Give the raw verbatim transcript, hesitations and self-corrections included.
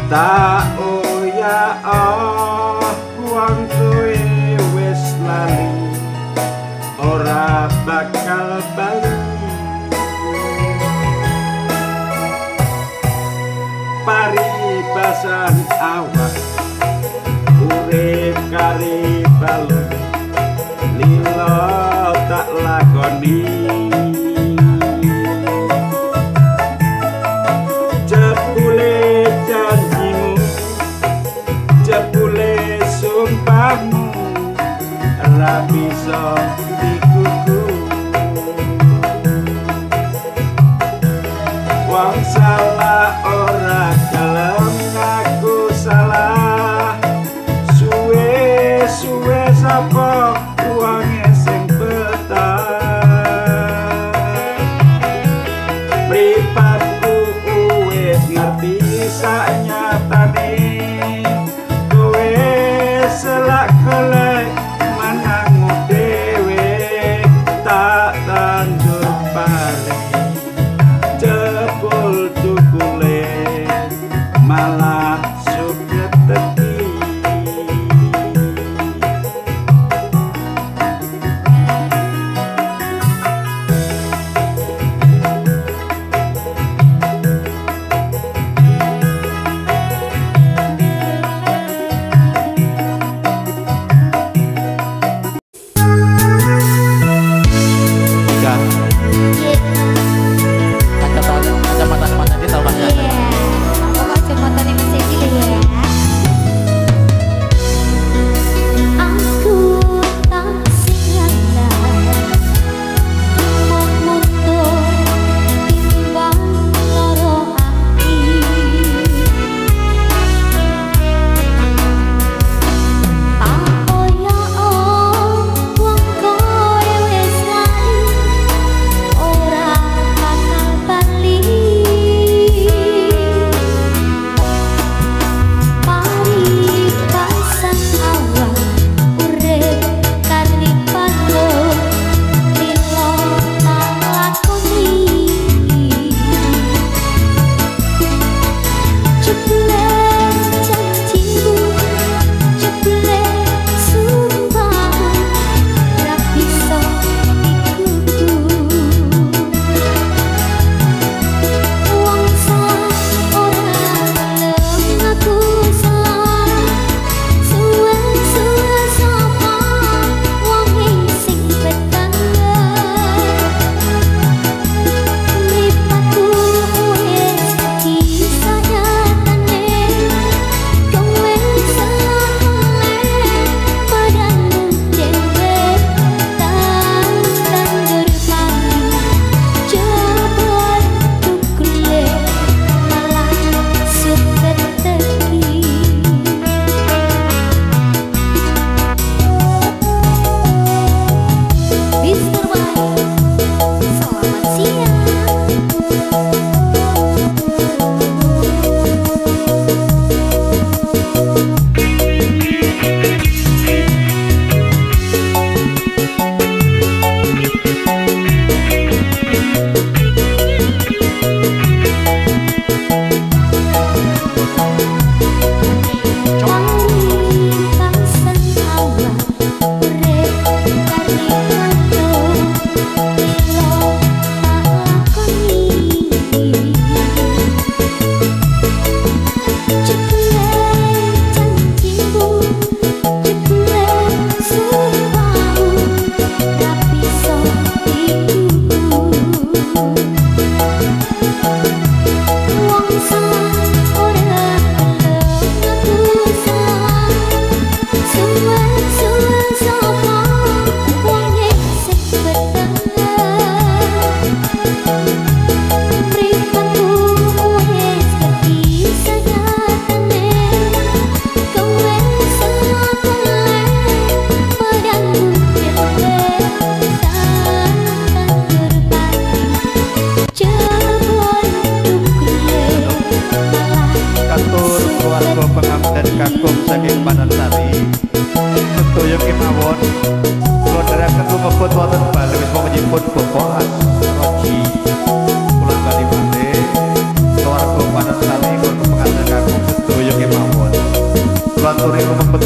Tak oya oh wong duwe wis lali ora bakal bali paribasan awak urip kari balen lilo tak lakoni jebule janjimu jebule sumpahmu ora bisa dikuku wong salah ora gelem ngaku salah suwe-suwe sapa wonge sing betah mripatku wis ngerti sanyatane kowe selak golek manangmu dhewe tak tandur pare jebul tukule malah suket teki Kakung saking Panansari sedaya kemawon kula dherekaken lumebet wonten bali wis menyipun Bapak Roji kula kali malih keluarga Panansari kula pengantin kakung sedaya aturi rumebet